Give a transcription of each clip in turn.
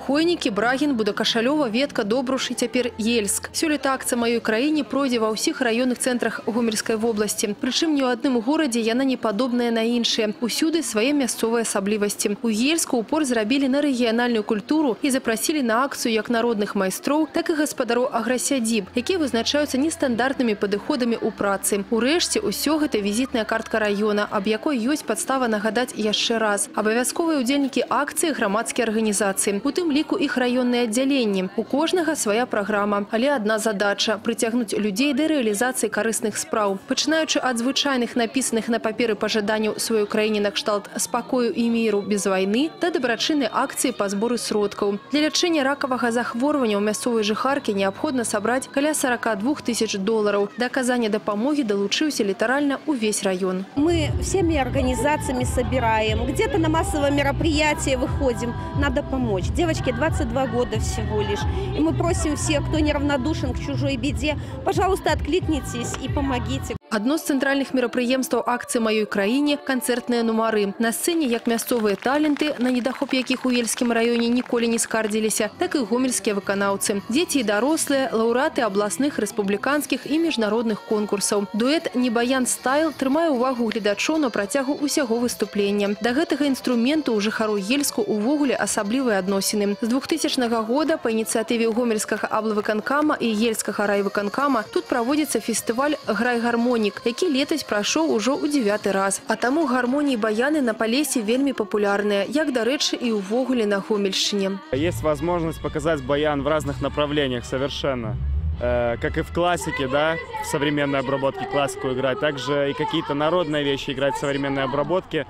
Хойнікі, Брагін, Будакашалёва, Ветка, Добруш і цяпер Ельск. Сёлета акцыя «Маёй краіне» пройдзе ва ўсіх раённых цэнтрах Гомельскай вобласці. Прычым ні ў адным горадзе яна не падобная на іншыя. Усюды свае мясцовыя асаблівасці. У Ельску упор зрабілі на рэгіянальную культуру і запрасілі на акцыю як народных майстроў, так і гаспадароў аграсядзіб, якія вызначаюцца нестандартнымі падыходамі ў працы. Урэшце, усё гэта візітная картка раёна, аб якой ёсць падстава нагадаць яшчэ раз. Абавязковыя ўдзельнікі акцыі – грамадскія арганізацыі. У тым ліку іх раённыя аддзяленні. У кожнага свая праграма, але адна задача – прыцягнуць людзей да рэалізацыі карысных спраў. Пачынаючы ад звычайных напісаных на паперы пажаданняў сваёй краіне накшталт спакою і міру без вайны да дабрачыннай акцыі па зборы сродкаў. Для лячэння ракавага захворвання ў мясцовай жыхаркі неабходна сабраць каля 42 тысяч долараў. Да аказання дапамогі далучыўся літаральна увесь раён. Мы всеми организациями собираем, где-то на массовое мероприятие выходим, надо помочь. Девочке 22 года всего лишь. И мы просим всех, кто неравнодушен к чужой беде, пожалуйста, откликнитесь и помогите. Адно з цэнтральных мерапрыемстваў акцыі «Маёй краіне» – канцэртныя нумары. На сцэне як мясцовыя таленты, на недахоп якіх у Ельскім раёне ніколі не скардзіліся, так і гомельскія выканаўцы. Дзеці і дарослыя, лаўрэаты абласных, рэспубліканскіх і міжнародных конкурсаў. Дуэт «Небаян стайл» трымае ўвагу гледачоў на працягу ўсяго выступлення. Да гэтага інструменту ў жыхару Ельску увогуле асаблівыя адносіны. З 2000 года па ініцыятыве гомельскага аблвыканкама і ельскага райвыканкама тут праводзіцца фестываль «Грай гармонік», які летась прайшоў ужо ў 9-й раз. А таму гармоніі баяны на Палесе вельмі папулярныя, як, дарэчы, і ўвогуле на Гомельшчыне. Есть возможность показать баян в разных направлениях совершенно. Как и в классике, да, в современной обработке классику играть, также и какие-то народные вещи играть в современной обработке.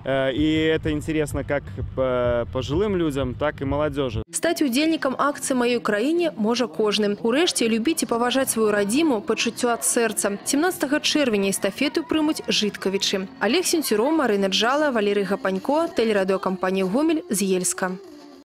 И это интересно как пожилым людям, так и молодежи. Стаць удзельнікам акцыі «Маёй краіне» можа кожным. Урэшце, любіць і паважаць сваю радзіму пачуццё ад сэрца. 17 чэрвеня эстафету прымуць жыткавічы. Олег Сенцюроў, Марына Джала, Валерый Гапанько, тэлерадыёкампанія «Гомель» з Ельска.